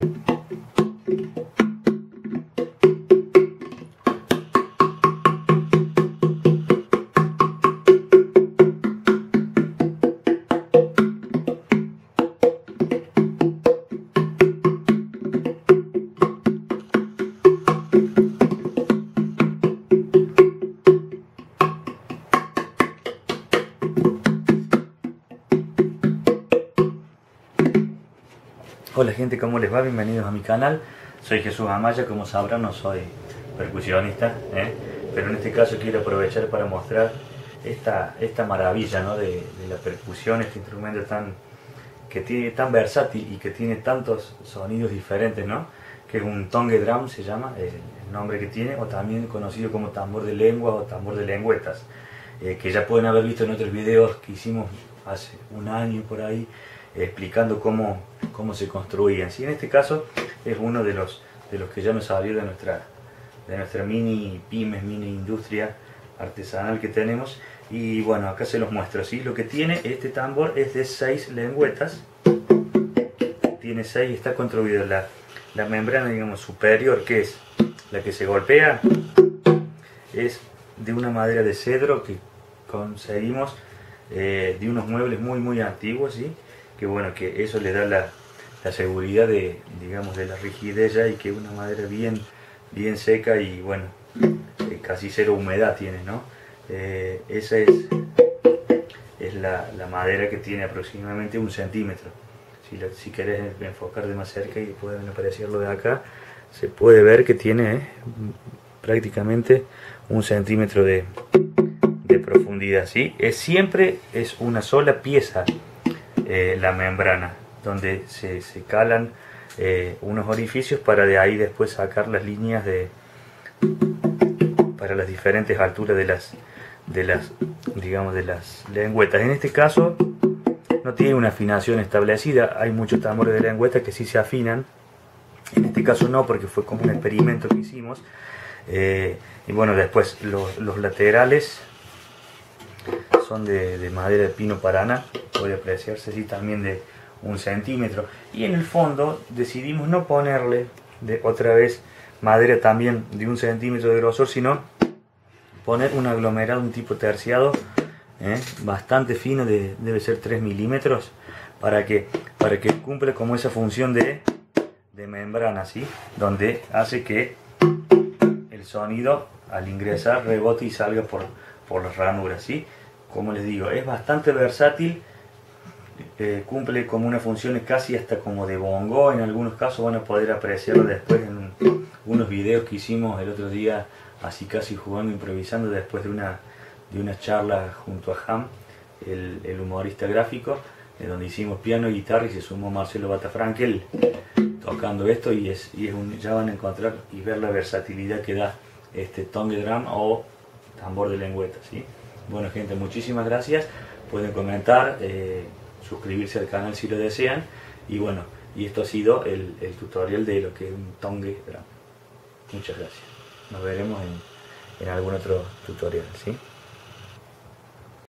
Hola gente, ¿cómo les va? Bienvenidos a mi canal. Soy Jesús Amaya, como sabrán no soy percusionista, pero en este caso quiero aprovechar para mostrar esta maravilla, ¿no? de la percusión, este instrumento tan versátil y que tiene tantos sonidos diferentes, ¿no? Que es un tongue drum, se llama el nombre que tiene, o también conocido como tambor de lengua o tambor de lengüetas, que ya pueden haber visto en otros videos que hicimos hace un año por ahí, explicando cómo se construían. ¿Sí? En este caso es uno de los que ya nos salió de nuestra mini pymes, mini industria artesanal que tenemos, y bueno, acá se los muestro. ¿Sí? Lo que tiene este tambor es de 6 lengüetas, tiene 6, está construido la membrana, digamos, superior, que es la que se golpea, es de una madera de cedro que conseguimos de unos muebles muy antiguos, ¿sí? Que bueno, que eso le da la seguridad de, digamos, de la rigidez ya, y que es una madera bien seca y bueno, casi cero humedad tiene, ¿no? Esa es la madera, que tiene aproximadamente 1 centímetro. Si querés enfocar de más cerca y pueden apreciarlo de acá, se puede ver que tiene prácticamente 1 centímetro de profundidad, ¿sí? Siempre es una sola pieza, la membrana, donde se calan unos orificios para de ahí después sacar las líneas para las diferentes alturas de las lengüetas. En este caso no tiene una afinación establecida. Hay muchos tambores de lengüeta que sí se afinan, en este caso no, porque fue como un experimento que hicimos. Y bueno, después los laterales son de madera de pino paraná, puede apreciarse, sí, también de 1 centímetro. Y en el fondo decidimos no ponerle otra vez madera también de 1 centímetro de grosor, sino poner un aglomerado, un tipo terciado, bastante fino, debe ser 3 milímetros, para que cumpla como esa función de membrana, ¿sí? Donde hace que el sonido al ingresar rebote y salga por las ranuras, ¿sí? Como les digo, es bastante versátil, cumple como una función casi hasta como de bongo. En algunos casos van a poder apreciarlo después en unos videos que hicimos el otro día, así casi jugando, improvisando, después de una charla junto a Ham, el humorista gráfico, donde hicimos piano y guitarra, y se sumó Marcelo Batafrankel tocando esto, y ya van a encontrar y ver la versatilidad que da este tongue drum o tambor de lengüeta, ¿sí? Bueno gente, muchísimas gracias, pueden comentar, suscribirse al canal si lo desean, y bueno, y esto ha sido el tutorial de lo que es un tongue drum. Muchas gracias, nos veremos en algún otro tutorial, ¿sí?